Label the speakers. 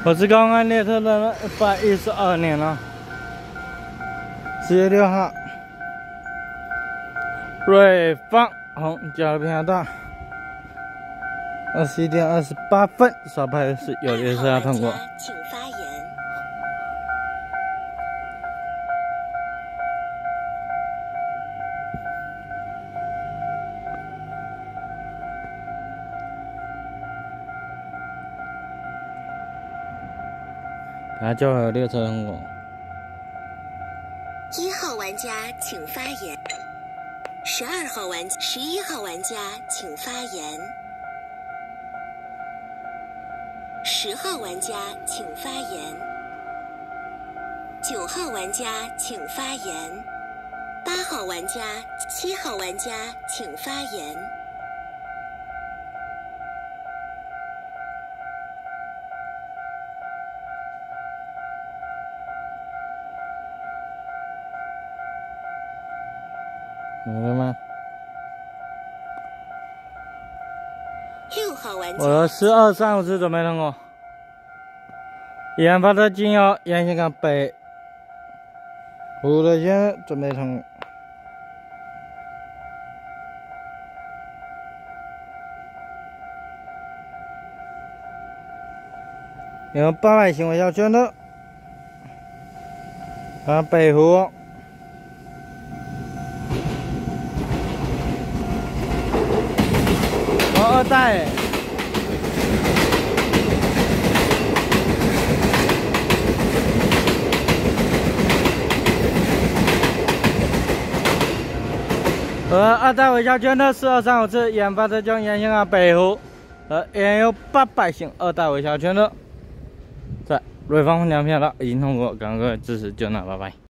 Speaker 1: 我是刚刚列车的112年了，10月6号，瑞芳红交流大，21点28分，刷牌是有列车要通过。
Speaker 2: 请发言。
Speaker 1: 等下就会有列车通过。
Speaker 2: 1号玩家请发言。11号玩家请发言。10号玩家请发言。9号玩家请发言。8号玩家、7号玩家请发言。
Speaker 1: 明白吗
Speaker 2: 6号玩家，
Speaker 1: 我的12、3、5次准备通过。研发的经由沿线港北5的线准备通过。有800行为小圈的，北湖。2代，2代微笑圈的12、3、5次研发的将沿线港北湖，也有800行2代微笑圈的，在瑞芳红两片了，已经通过，感谢各位支持，就那，拜拜。